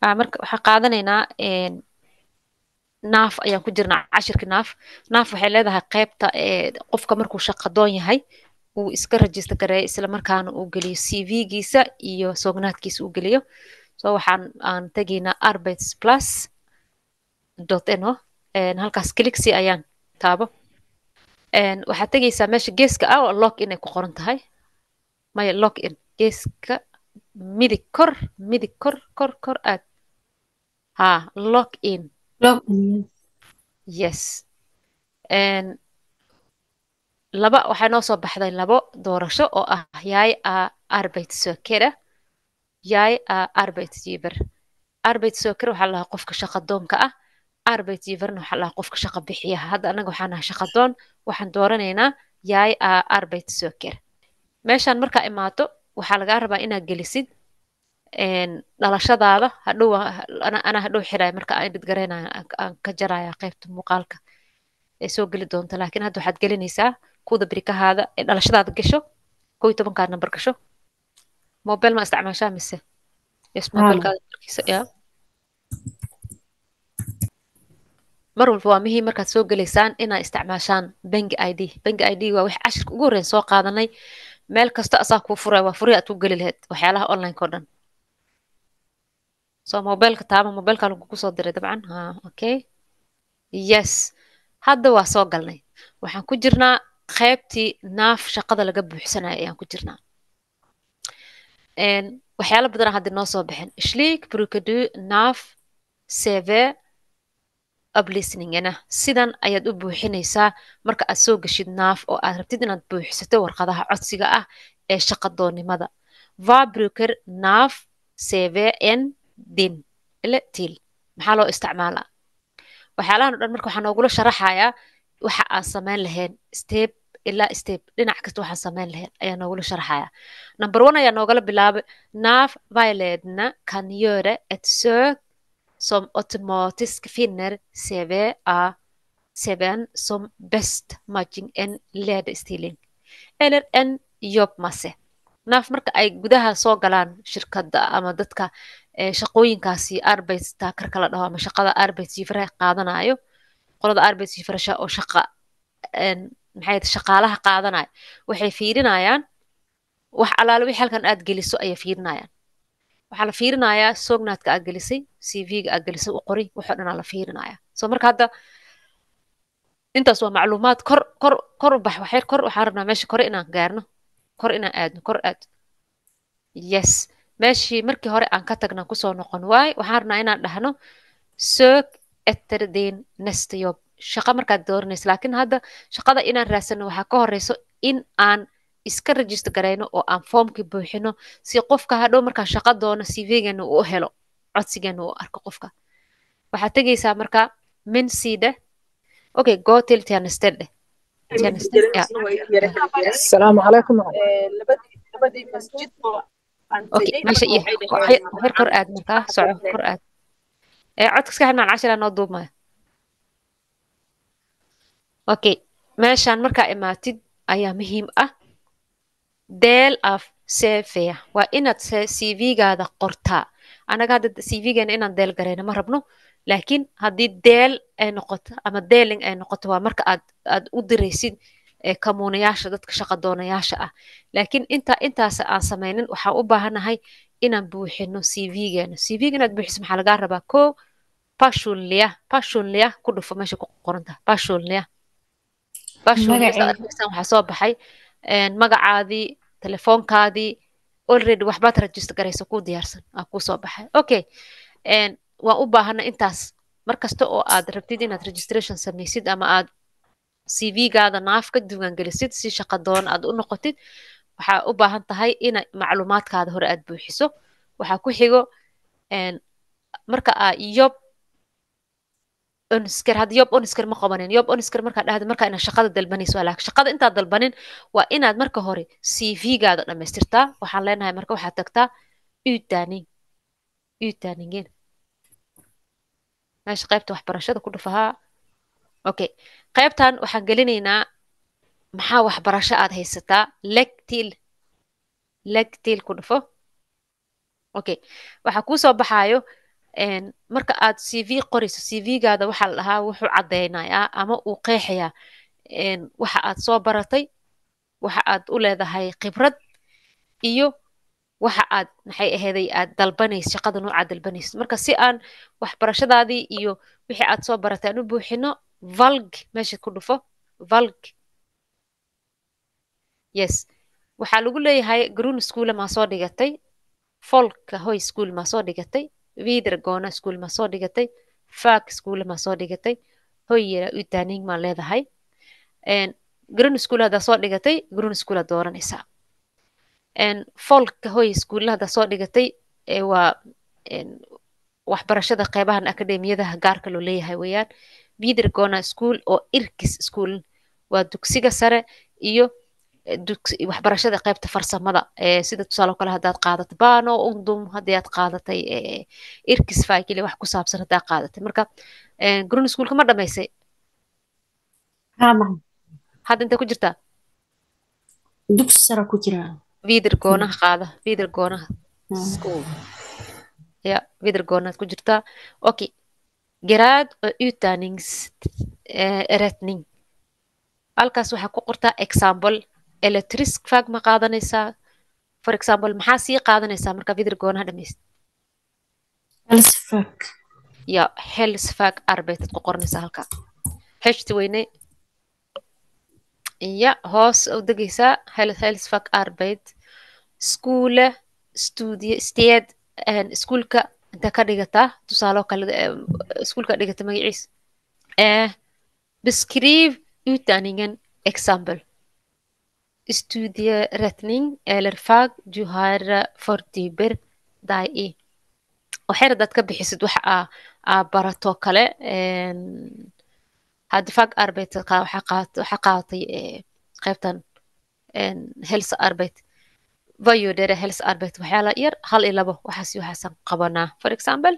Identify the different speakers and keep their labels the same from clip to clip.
Speaker 1: marka waxaan qaadanaynaa naaf ayaan ku jirnaa cashirka naaf waxay leedahay qaybta qofka markuu shaqadoon yahay uu iska register gareeyo isla markaana uu geliyo CV-giisa iyo sognaadkiisa uu geliyo so aan tegaynaa arbeidsplus.no halkaas click ayaan taabo waxaad tegaysaa meesha geeska ah oo log in ay ku qoran tahay maya log in geeska midig kor aad log in yes laba waxaa noo soo baxday labo doorasho oo ah yaay arbeidsökare yaay arbeidsgiver arbeidsökare waxaa la dhahaa qofka shaqadoonka ah arbeidsgiverna waxaa la dhahaa qofka shaqa bixiyaha hadda anaga waxaan nahay shaqadoon waxaan dooranaynaa yaay arbeidsökare meeshaan markaa imaato waxaa lagaa rabaa inaad gelisid dhalashadaada anaa hadhow xiraya marka aan edit garaynayo aan ka jaraya qaybta muuqaalka ee soo geli doonta laakiin hadda waxaad gelinaysaa kuwada birikahaada ee dhalashadaada gasho 11 number gasho mobile ma isticmaashaa mise yes mobilekaada markiisa ya mar walba waa muhiim markaad soo gelaysaan inaad isticmaashaan bangi id waa wix cashirka ugu horreyn soo qaadanay meel kasta asaa kuu furaya waa furi aad ku geli lahayd waxyaalaha online-ka oo dhan so mobileka taaba mobileka lagugu soo diray dabcan okay yes hadda waa soo galnay waxaan ku jirnaa qaybtii naaf shaqada laga buuxsanaya ayaan ku jirnaa waxyaalo badanaa hadda noo soo bixin shliik brukadu naaf cv uplisteningana sidan ayaad u buuxinaysaa marka aad soo geshid naaf oo aad rabtid inaad buuxisato warqadaha codsiga ah ee shaqadoonnimada va bruker naaf cvn din ile til maxaa loo isticmaalaa waxyaalahan o dhan marka waxaa noogula sharaxayaa waxa aan samayn lahayn step ilaa step dhinac kasta waxaan samayn lahayn ayaa noogula sharaxaya number 1 ayaa noogala bilaabay naaf violedna kan göra ett sök som automatiskt finner CVn som best matching en lederstilling eller en jobbmasse naaf marka ay gudaha soo galaan shirkadda ama dadka shaqooyinkaasi arbeidstakar la dhaho ama shaqada arbeidsgivera qaadanayo qolada arbeidsgiverasha oo maxay shaqaalaha qaadanayo waxay fiirinayaan wax alaalo wixii halkan aad geliso ayay fiirinayaan waxaa la fiirinayaa sognaadka aad gelisay cv-ga aad gelisay u qori waxoo dhanaa la fiirinaya so marka hadda intaas waa macluumaad kor u bax waxyar kor waxaan rabnaa meesha kore inaan gaarno kor inaan aadno kor aad yes meeshii markii hore aan ka tagna kusoo noqon waay waxaan rabnaa inaan dhahno sök efter din nästa jobb shaqa markaad dooranayso laakiin hadda shaqada inaan raadsano waxaa ka horeyso in aan iska register garayno oo aan foomkii buuxino si qofka hadhow markaa shaqa doono cv-geena uu helo codsigeena uu arko qofka waxaad tegaysaa marka min side okay go till tianstede
Speaker 2: السلام عليكم
Speaker 1: okay meesha iyo waxyar kor aad markaa soco kor aad codka iska xirnaan cashira noo duubmaya okay meeshaan markaa imaatid ayaa muhiim ah deel af cv waa inaad cv-gaada qortaa anaga hadda cv-geena inaan deel garayna ma rabno laakiin haddii deel ay noqoto ama deeling ay noqoto waa marka aad u diraysid kamuunayaasha dadka shaqadoonayaasha ah laakiin intaas aan samaynin waxaan u baahanahay inaan buuxino cv-geena cv-ga inaad buuxiso maxaa lagaa rabaa ko passionlia ku dhufo meesha ku qorantaha passionlia waxaa soo baxay magacaadii telefoonkaadii already waxbaad register garayso ku diyaarsan ku soo baxay okay waan u baahana intaas markasta oo aad rabtid inaad registration samaysid ama aad cv-gaada naaf ka diiwaangelisid si shaqadoon aad u noqotid waxaa u baahan tahay ina macluumaadkaada hore aad buuxiso waxaa ku xigo marka yob onsker hadda yob onsker ma qabanin yob onsker markaa dhahda markaa inaad shaqada dalbanayso laakiin shaqada intaad dalbanin waa inaad marka hore cv-gaada dhammaystirtaa waxaan leenahay marka waxaad tagtaa utdaningen meesha qaybta waxbarashada ku dhufahaa okay qaybtan waxaan gelinaynaa maxaa waxbarasho aad haysataa legtil ku dhufo okay waxaa kuu soo baxaayo marka aad CV qorayso CV-gaada waxaa la dhahaa wuxuu caddeynayaa ama uu qeexayaa waxa aad soo baratay, waxa aad u leedahay khibrad, iyo waxa aad maxay aheeday aad dalbanayso, shaqada noocaad dalbanayso. marka si aan waxbarashadaadii iyo wixii aad soo baratay aan u buuxino, valg meesha ku dhufo, valg. Yes, waxaa lagu leeyahay grun school maa soo dhigatay, folka hoy school maa soo dhigatay, videregående school maa soo dhigatay, fak school maa soo dhigatay, hoyera utdanning maa leedahay. grun school haddaa soo dhigatay, grun school aad dooranaysaa. folka hoy school haddaa soo dhigatay waa waxbarashada qeybahan akademiyadaha gaarka loo leeyahay weeyaan. videregående school oo irkis school waa dugsiga sare iyo waxbarashada qaybta farsamada, sida tusaale kale haddaad qaadatay bano undum, haddii aad qaadatay irkis faakile wax ku saabsan haddaa qaadatay. marka grun schoolka ma dhamaysay? hadda intee ku jirtaa?
Speaker 2: dugsi sare ku jiraa.
Speaker 1: videregående qaada, videregående school, ja, videregående ku jirtaa. Okay, grad och utdanningsretning, halkaas waxaa ku qortaa example. electric fag ma qaadanaysaa? for example maxaa sii qaadanaysaa marka videregående dhamaysid?
Speaker 2: helsefag.
Speaker 1: ya, helsefag arbeid ku qoranaysaa halka heshti weyne, ya, hoos u degaysaa helsefag arbeid skole studie sted. iskuulka inta ka dhigataa tusaalo kale iskuulka dhigata magaciis. beskriv utdanningen example. studieretning eller fag du har fordyper dig i. oo xer hadaad ka bixisid waxa aa barato kale. haddi fag arbeid waxaa qaadatay qaybtan helse arbeid, vayodere helse arbeid waxyaala yar 1 iyo 2 waxaasan qabanaa. for example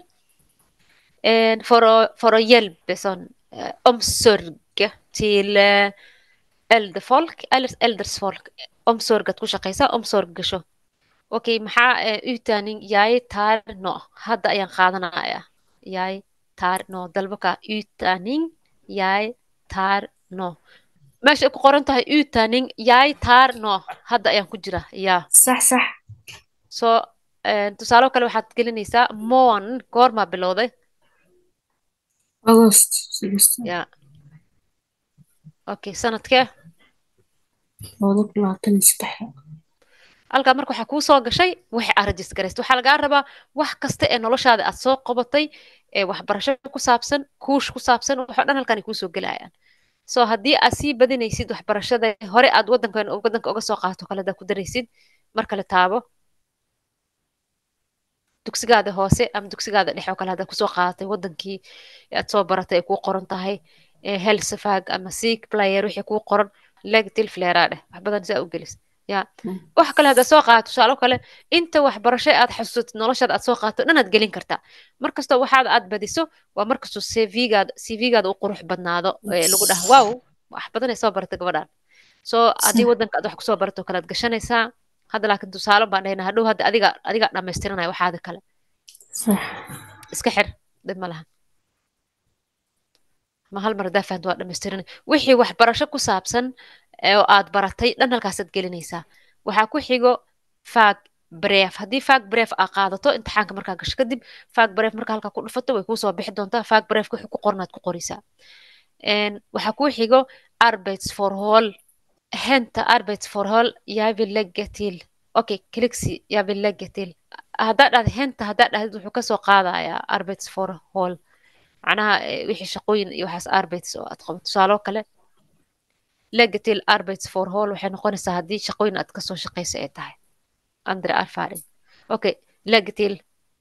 Speaker 1: for att hjälpa sån omsorg till äldre folk eller äldres folk. omsorgad ku shaqaysaa, omsorg gasho. okay, maxaa utdanning jag tar nå, hadda ayaan qaadanaya. jag tar nå, dalbaka utdanning jag tar nå. meesha ku qoran tahay utdanning jag tar nå, hadda ayaan ku jira. ya,
Speaker 2: sax sax.
Speaker 1: so tusaalo kale waxaad gelinaysaa moon, goormaa bilowday?
Speaker 2: agost.
Speaker 1: ya, okay, sanadkee?
Speaker 2: 2023.
Speaker 1: halkaa marka waxaa kuu soo gashay wixii aad rajisgaraysta. waxaa lagaa rabaa wax kasta ee noloshaada aad soo qabatay, ee waxbarasho ku saabsan, kuush ku saabsan, waxoo dhan halkan ay kuusoo gelayaan. so haddii aad sii badinaysid waxbarashada hore aad wadanka uga soo qaato kale hadaad ku daraysid, mar kale taabo dugsigaada hoose ama dugsigaada dhexe oo kale haddaad kusoo qaadatay wadankii aad soo baratay ay kuu qoran tahay helsefag ama seek player wixii kuu qoran legtil fleeraa dheh wax badan saa u gelis. ya, wax kale haddaad soo qaadato tusaalo kale inta waxbarasho aad xasuusatid noloshaada aad soo qaadato dhan aad gelin kartaa. markastoo waxaad aad badiso waa markastoo cv-gaada u qurux badnaado, lagu dhaha wow wax badan ay soo baratay gabadhan. so haddii wadanka aad wax kusoo barato kale aad gashanaysaa. hadda laakiin tusaale baan dhahnaa hadhow hadda adiga dhamaystiranaya waxaada kale.
Speaker 2: sax.
Speaker 1: iska xir, dhib ma laha. ma hal mar haddaa fahanto waa dhamaystiranay. wixii waxbarasho ku saabsan oo aad baratay dhan halkaasaad gelinaysaa. waxaa ku xigo fag bref. haddii fag bref aa qaadato imtixaanka markaa gasho kadib, fag bref marka halkaa ku dhufato way kuusoo bixi doontaa. fag brefka wixii ku qornaad ku qoraysaa. waxaa ku xigo arbetsforhold. henta arbetsforhold jag vill lägga till. okay, kliksi jag vill lägga till. haddaa dhahda henta, haddaa dhahdid wuxuu kasoo qaadayaa arbetsforhold, macnaha wixii shaqooyin iyo waxaas arbets oo aad qabato. tusaaloo kale lägga till arbetsforhold waxay noqonaysaa haddii shaqooyin aad kasoo shaqaysa ay tahay. andre erfaring. okay, lägga till.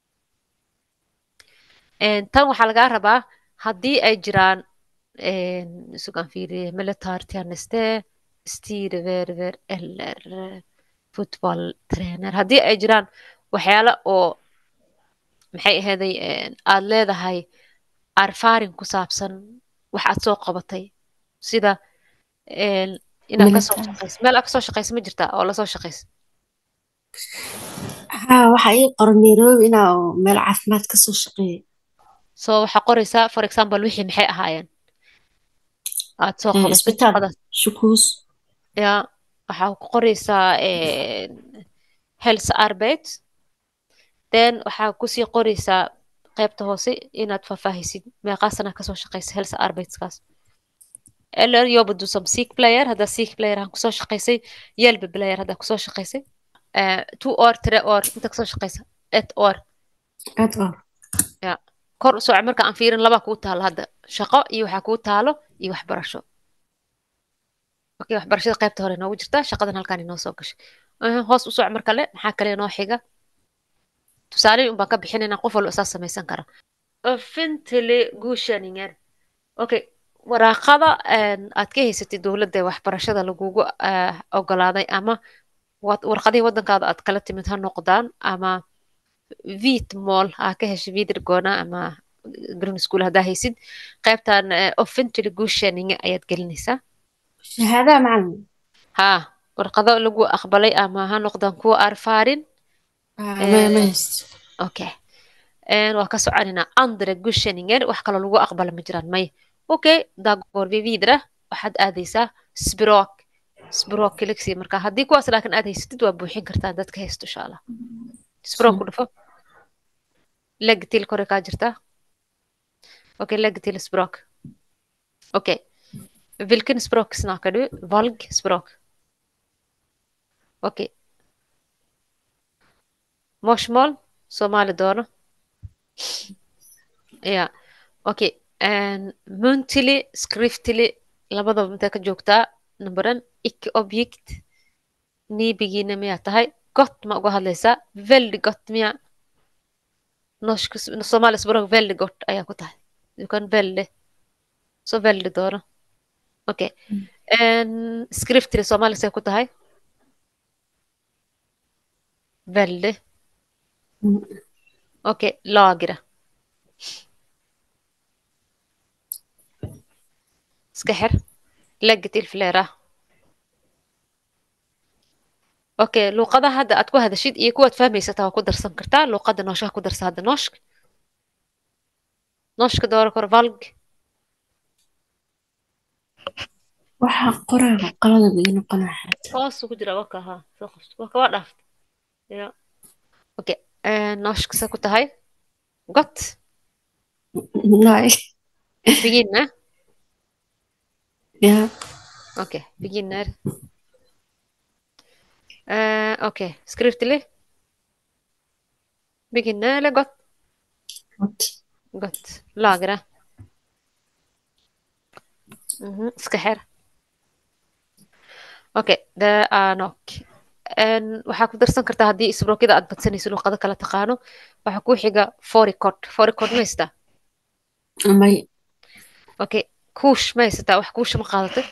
Speaker 1: tan waxaa lagaa rabaa haddii ay jiraan sugan fiiriye militärtjänste, styrverver eller fotbolltränare. haddii ay jiraan waxyaalo oo maxay aheeday aad leedahay erfaring ku saabsan wax aad soo qabatay, sida inaad kasoo shaqayso meel aad kasoo shaqayso ma jirtaa oo lasoo shaqayso?
Speaker 2: ها waxa ii qoran Nairobi inaa meel caafimaad ka soo shaqeeyo.
Speaker 1: so waxaa qoraysaa for example wixii maxay ahaayeen aad soo qabatay
Speaker 2: Isbitaal
Speaker 1: shaqadaas
Speaker 2: shukuus.
Speaker 1: yaa waxaa ku qoraysaa health arbeit then waxaa kusii qoraysaa qaybta hoose inaad faahfaahisid meeqaa sana kasoo shaqaysa health arbeitskaas eller jobbar du som sykepleier haddaa sykepleier aan kusoo shaqaysay hjälpepleier haddaa kusoo shaqaysay 2 år 3 år inta kasoo shaqaysa 1 år
Speaker 2: Aad oo.
Speaker 1: ya kor u sooco marka aan fiirin laba kuu taalo hadda shaqo iyo waxaa kuu taalo iyo waxbarasho okay waxbarashada qaybta hore noogu jirtaa shaqadan halkaan inoo soo gashay hoos u sooco mar kale maxaa kale inoo xiga tusaale un baan ka bixinaynaa qof walba isaas samaysan kara offently godkänningen okay waraaqada aad ka haysatid dowladda ee waxbarashada lagugu ogolaaday ama warqadihii waddankaada aad kala timid ha noqdaan ama vitmål aa ka heshay vidergona ama green school haddaa haysid qaybtan offently godkänningen ayaad gelinaysaa
Speaker 2: Shahaada macallin.
Speaker 1: haa warqado lagu aqbalay ama ha noqdaan kuwa arfaarin
Speaker 2: Ma haysto.
Speaker 1: okay waa ka soconaynaa andre godkänningen wax kaloo lagu aqbala ma jiraan maya okay daa går vi vidare waxaad aadaysaa språk keliksi marka haddii kuwaas laakiin aad haysatid waa buuxin kartaa dadka haysto insha allah språk ku dhufo lägg till kore kaa jirtaa okay lägg till språk okay vilken språk snackar du valg språk okay morsmål somali doono ja okay muntily skriftly labadaba intee ka joogtaa numberan icke object nibigiina miyaa tahay gott ma uga hadlaysaa veldig gott miyaa norsk somali språk veldig gott ayaa ku tahay du kan veldig så veldig doono okay skriftly somali see ku tahay veldig okay lagra iska xir lägg till flera okay luuqadaha hadda aad ku hadashid iyo kuwaad fahmaysataa waa ku darsan kartaa luuqada nooshaha ku darsa hadda nooshka dooro kor valg
Speaker 2: waxa qoraaga qalada bay noqonaa xataa.
Speaker 1: hoos ku jira waka ha soo qabto waka waa dhaaft ya okay nooshka se ku tahay got
Speaker 2: Naay.
Speaker 1: beginner
Speaker 2: Ya.
Speaker 1: okay beginner okay skriftlig beginner eller got got lagra iska xir okay det är nog waxaa ku darsan kartaa haddii isbrookida aad badsanayso luuqado kala taqaano waxaa ku xiga foricod ma haysataa
Speaker 2: May.
Speaker 1: okay kuush ma haysataa wax kuusha ma qaadatay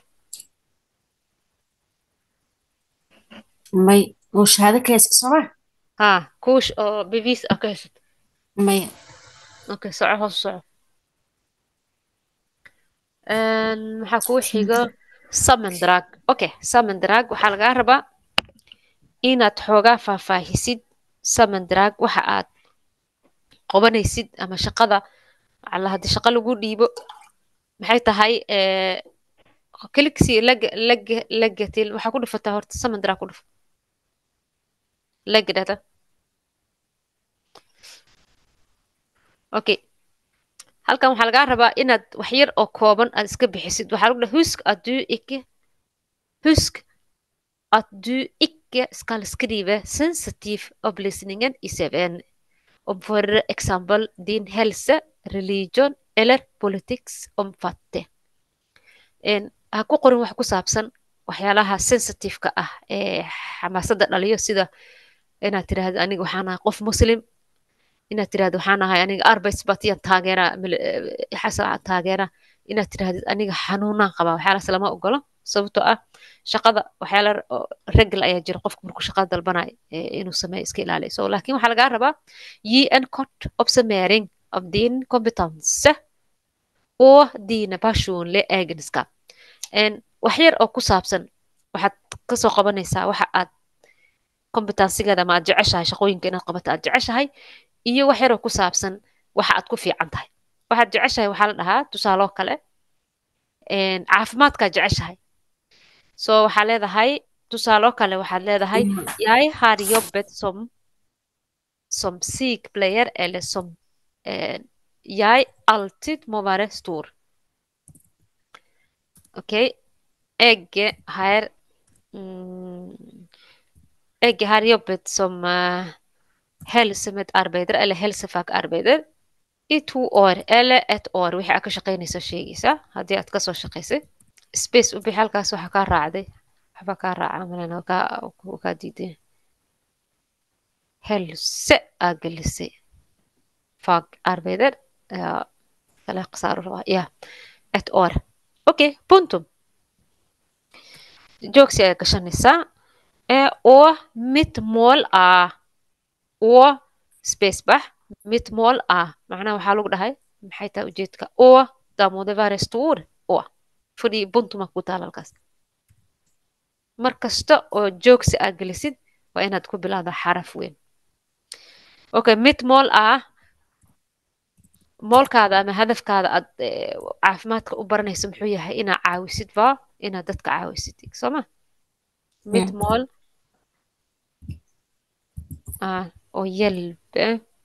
Speaker 2: May. Oo shahaado ka hayska Soomaa?
Speaker 1: haa kuush oo bevis ah ka haysato
Speaker 2: May.
Speaker 1: okay soco hoos u soco maxaa kuu xiga samendrag okay samendrag waxaa lagaa rabaa inaad xoogaa faahfaahisid samendrag waxa aad qabanaysid ama shaqada alla haddii shaqo lagu dhiibo maxay tahay keliksi lagatil waxaa ku dhufataa horta samendrag ku dhuf lagadhata okay halkan waxaa lagaa rabaa inaad wax yar oo kooban aad iska bixisid waxaa lagu dhaha husk att du icke ska skriva sensitiv upplysningen i CVn om för exempel din hälsa, religion eller politics omfatte. Ha ku qorin wax ku saabsan waxyaalaha sensitive-ka ah ee xamaasadda dhaliyo sida inaad tiraahdo aniga waxaan ahay qof muslim inaad tiraahdo waxaan ahay aniga arbeidspartiyan taageera inaad tirahdid aniga xanuunaan qabaa waxyaalahaas lama ogolo sababtoo ah shaqada waxyaala regl ayaa jira qofka markuu shaqada dalbanayo inuu sameeyo iska ilaaliyo so laakiin waxaa lagaa rabaa ge en kort uppsummering av din kompetens och dina personliga egenskap wax yar oo ku saabsan waxaad kasoo qabanaysaa waxa aad competency-gaada ma aad jeceshahay shaqooyinka inaad qabato aad jeceshahay iyo wax yaroo ku saabsan waxa aad ku fiican tahay waxaad jeceshahay waxaa la dhahaa tusaaloo kale caafimaadkaad jeceshahay so waxaa leedahay tusaaloo kale waxaad leedahay jag har jobbet som psykplayer eller som jag alltid må vara stor. Okej. Egge har Egge har jobbet som hälsomedarbetare eller hälsofagarbetare i 2 år eller 1 år wixii aad ka shaqaynayso sheegaysa haddii aad kasoo shaqaysay space u bixi halkaas waxa kaa raacday waxba kaa raaca malena kaa diiday helse aad gelisay fagarbetare kala khasaaro rabaa ya 1 år okej puntum joogsi ayaa gashanaysaa och mitt mål är och space bax mitt mål är macnaha waxaa lagu dhahay maxay tahay ujeedka och daamode vare stor och fadhi buntuma ku taal halkaas mar kasta oo joogsi aad gelisid waa inaad ku bilaawda xaraf weyn okay mitt mål är moolkaada ama hadafkaada aad caafimaadka u baranayso muxuu yahay inaad caawisid waa inaad dadka caawisid sooma mitt mål och hjälpa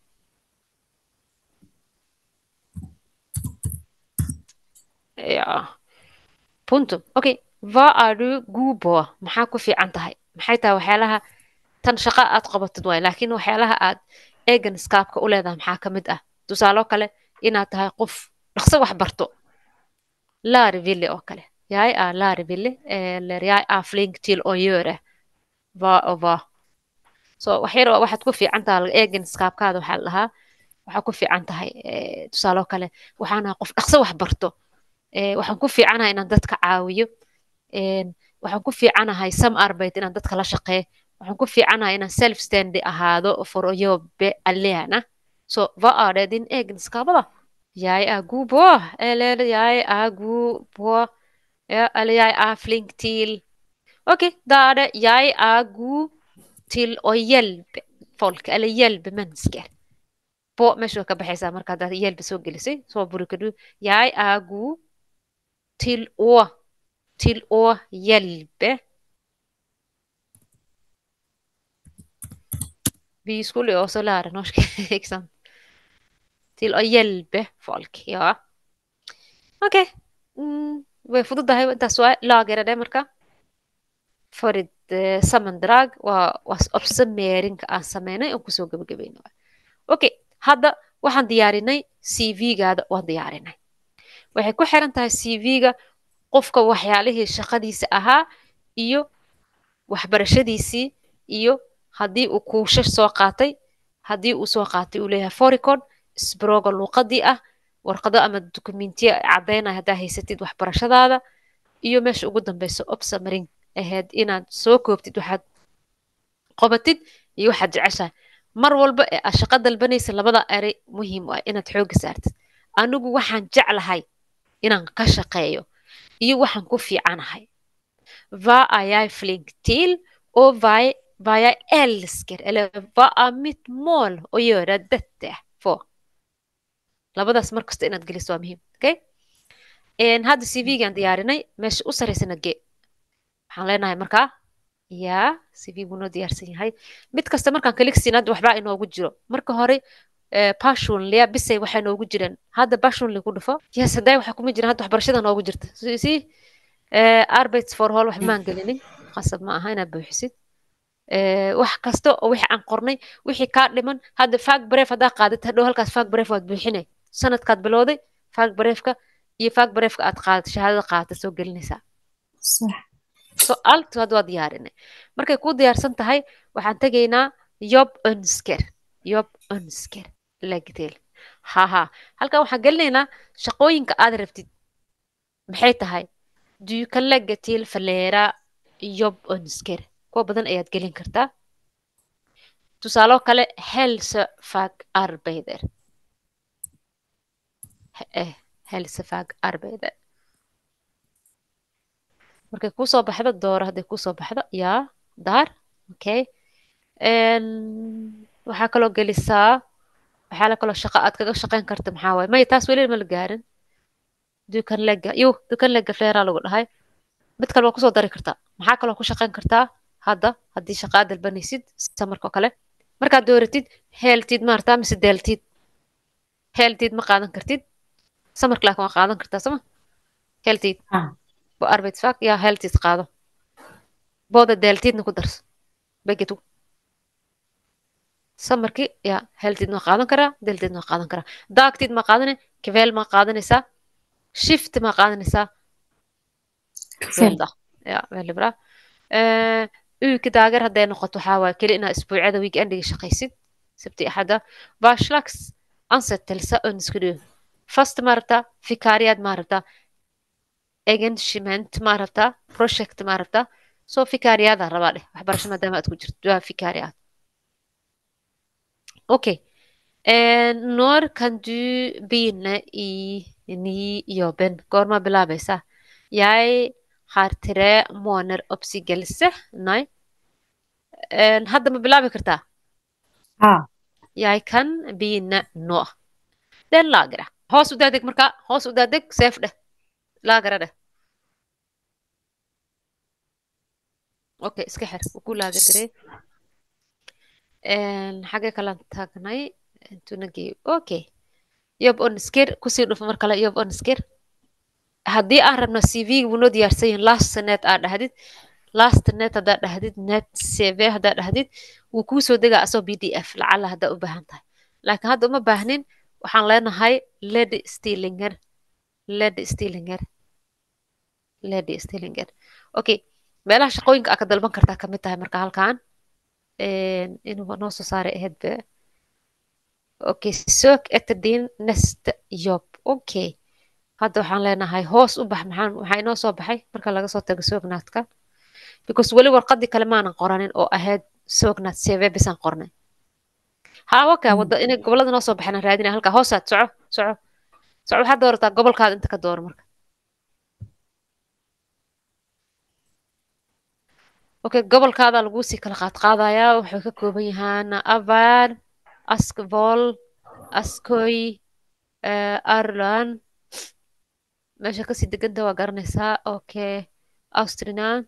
Speaker 1: ja punto okay vad är du god på maxaa ku fiican tahay maxay tahay waxyaalaha tan shaqo aad qabatid waay laakiin waxyaalaha aad eeganskaabka u leedahay maxaa ka mid ah tusaalo kale inaad tahay qof dhaqso wax barto laariville oo kale jag är laariville eller jag är flink till att göra vad och vad so waxyar waxaad ku fiican tahay eeganskaabkaada waxaa la dhahaa waxaa ku fiican tahay tusaalo kale waxaan ahay qof dhaqso wax barto waxaan ku fiicanahay inaan dadka caawiyo waxaan ku fiicanahay samarbeit inaan dadka la shaqeeyo waxaan ku fiicanahay inaan self standi ahaado for att jobba alena så vad är det din egenskaper då jag är god på eller jag är god på ja, eller jag är flink till okej då är det jag är god till att hjälpa folk eller hjälpa människor på meesha ka baxaysaa marka hadaad hjälpa soo gelisay soo brukar du jag är god till att hjälpa vi skulle ju också lära norska ikke sant till att hjälpa folk ja okej way fududahay intaas waa laagera det marka for et sammendrag waa opsummerinka aan sameynay oo kusoo gabagabayno okay hadda waxaan diyaarinay CV-gaada waan diyaarinay waxay ku xiran tahay CV-ga qofka waxyaalihii shaqadiisa ahaa iyo waxbarashadiisii iyo haddii uu kuushash soo qaatay haddii uu soo qaatay uu leeyahay foricon sbroga luuqadii ah warqado ama dokumentiya caddaynaya haddaa haysatid waxbarashadaada iyo meesha ugu dambeyso opsamarin ahayd inaad soo koobtid waxaad qabatid iyo waxaad jeceshahay mar walba ee aad shaqo dalbanaysa labada erey muhiim ah inaad xoogga saartid anigu waxaan jeclahay inaan ka shaqeeyo iyo waxaan ku fiicanahay vad är jag flink till och vad jag älskar eller vad är mitt mål att göra detta för labadaas mar kasta inaad geliso waa muhiim okay hadda CV-gaan diyaarinay meesha u saraysana gee waxaan leenahay markaa yaa CV buu noo diyaarsan yahay mid kasta markaan kaligsiin hadda waxbaa inoogu jiro marka hore passionlia bisay waxay noogu jireen hadda passionli ku dhufo yes hadday waxaa kuma jiraan hadda waxbarashada noogu jirta si arbeits for hall wax maan gelinin qasab ma aha inaad buuxisid wax kasta oo wixii aan qornay wixii kaa dhiman hadda fag breef haddaa qaadid hadhow halkaas fag breef waad buuxinay sanadkaad bilowday fag breefka iyo fag breefka aad qaadatay shahaadada qaadatay soo gelinaysaa
Speaker 2: صح
Speaker 1: so alt hadda waa diyaarinay markay kuu diyaarsan tahay waxaan tegaynaa job önsker lagdeel haha halkan waxaan gelinaynaa shaqooyinka aad rabtid maxay tahay du kan lägga till flera job önsker kuwa badan ayaad gelin kartaa tusaaloo kale hälsofagarbeider hälsofagarbeider markay kusoo baxdo dooro hadday kusoo baxdo yaa daar okay waxaa kaloo gelisaa waxaa la kaloo shaqa aad kaga shaqayn karta maxaa waaye maya taas weli ma la gaarin dukan lega dukan lega fleeraa lagu dhahay mid kale waa kusoo dari kartaa maxaa kaloo ku shaqayn kartaa hadda haddii shaqaa dalbanaysid samarka oo kale markaad dooratid heeltid maartaa mise deeltid heeltid ma qaadan kartid samarka laakiin waa qaadan kartaa sama heeltid
Speaker 2: ها
Speaker 1: waa arbeidsfak yaa heeltid qaado booda deeltidna ku darso begetu samarkii yaa heeltid ma qaadan karaa deeltid ma qaadan karaa daagtid ma qaadane kiveel ma qaadanaysaa shift ma qaadanaysaa
Speaker 2: كفيل
Speaker 1: velda yaa velibra uurka daageer hadday noqoto waxaa waaye keli inaa isbuucyada weekendiga shaqaysid sabti axada vashlax ansettelsa önskuduu fast ma rabtaa fikaariyaad ma rabtaa engagement ma rabtaa project ma rabtaa soo fikaariyaada rabaa dheh waxbarasho maadaama aad ku jirto waa fikaariyaad okay når kan du begynne i ny jobben goorma bilaabaysaa jeg har 3 måneder oppsigelse nei hadda ma bilaabi kartaa
Speaker 2: ها
Speaker 1: jeg kan begynne nå den lagre hoos u daadeg markaa hoos u daadeg seef dheh laagara dheh okay iska xir wuu ku laagar garey xagee kalaan taagnay intunagii okay yob on skir kusii dhufo mar kale yob on skir haddii aan rabno cv wuu noo diyaarsan yahin last net aad dhahdid last net haddaad dhahdid net cv haddaad dhahdid wuu kuu soo degaa asoo pdf lacala haddaa u baahan tahay laakiin hadda uma baahnin waxaan leenahay lady stillinger lady stillinger lady stillinger okay meelaha shaqooyinka aa ka dalban kartaa kamid tahay marka halkan inuu noo soo saaray ahayd be okay sök efter din nästa jobb okay hadda waxaan leenahay hoos u bax maxaa inoo soo baxay marka laga soo tago soognaadka because weli warqadii kale maanan qoranin oo ahayd soognaad cv bisaan qornay ha okay wada inay gobolada noo soo baxeen raadina halka hoosaad soco waxaad doorataa gobolkaada inta ka dooro marka okay gobolkaada lagu sii kala qaadqaadayaa waxay ka kooban yahaan avar askvol askoy arlan meesha kasii deganta waa garanaysaa okay austrinan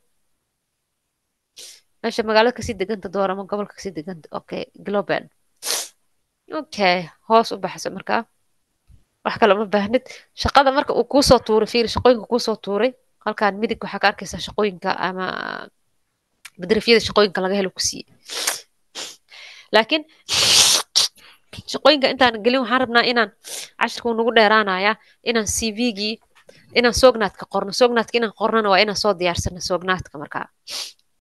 Speaker 1: meesha magaalada kasii deganta dooro ama gobolka kasii deganta okay globen okay hoos u baxso markaa wax kale uma baahnid shaqada marka uu kuusoo tuuray fiiri shaqooyinka kuusoo tuuray halkan midig waxaa ka arkaysaa shaqooyinka ama badrafyada shaqooyinka laga helo ku siiye laakiin shaqooyinka intaan gelin waxaan rabnaa inaan cashirka nagu dheeraanaya inaan cv-gii inaan soognaadka qorno soognaadka inaan qornona waa inaan soo diyaarsano soognaadka markaa